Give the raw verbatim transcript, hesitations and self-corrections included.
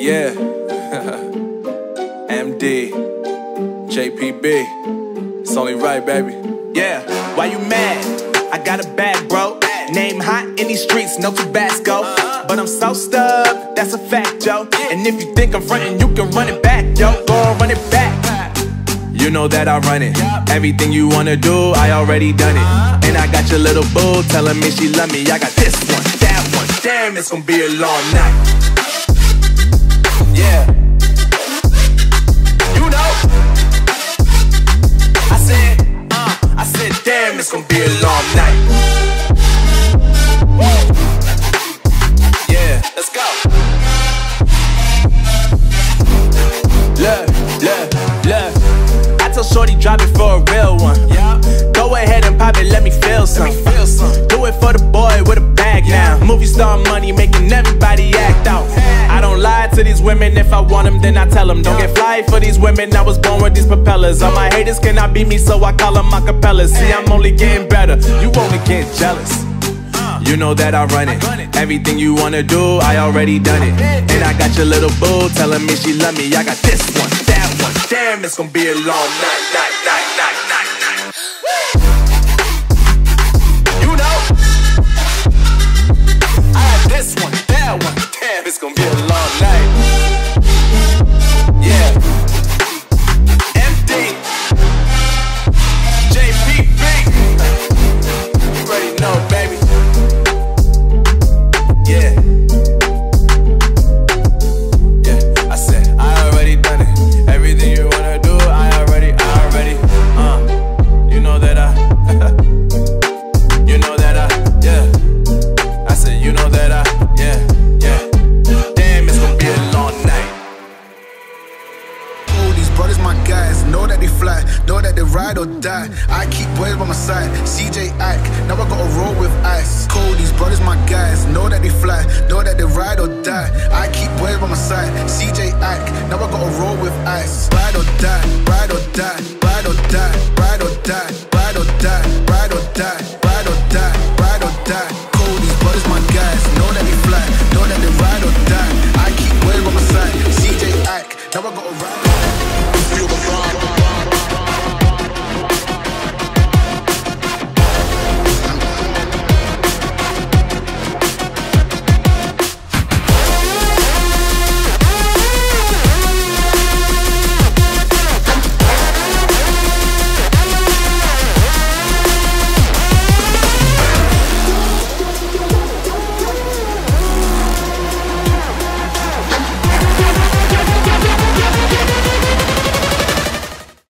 yeah. M D, J P B, it's only right, baby. Yeah, why you mad? I got a bag, bro. Name hot in these streets, no Tabasco. But I'm so stubbed, that's a fact, yo. And if you think I'm frontin', you can run it back, yo. Go on, run it back. You know that I run it. Everything you wanna do, I already done it. And I got your little boo telling me she love me. I got this one, that one. Damn, it's gonna be a long night. Yeah. You know. I said, uh, I said, damn, it's gonna be a long night. Yeah, let's go. Look, look, look. I told shorty drop it for a real one. Yeah. Go ahead and pop it, let me feel some. Let me feel some. Do it for the boy with a bag, yeah. Now. Movie star money making everybody act out. I don't lie to these women, if I want them then I tell them. Don't get fly for these women, I was born with these propellers. All my haters cannot beat me, so I call them acapellas. See, I'm only getting better, you only get jealous. You know that I run it. Everything you wanna do, I already done it. And I got your little boo telling me she love me. I got this one, that one. Damn, it's gonna be a long night, night, night, night, night, night. You know, I got this one, that one. Damn, it's gonna be a long night. Yeah. M D, J P B. You already know, baby. Yeah, yeah, I said, I already done it. Everything you wanna do, I already, I already, uh, you know that I, you know that I, yeah, I said, you know that I, yeah, yeah, damn, it's gonna be a long night. All these brothers, my guys, know that they fly, know that they ride or die. I keep boys by my side, C J Ike, now I gotta roll with ice. Cold, these brothers, my guys, know that they fly, know that they ride or die. I keep boys by my side, C J Ike, now I gotta roll with ice. Ride or die, ride or die, ride or die, ride or die, ride or die, ride or die, ride or die, ride or die.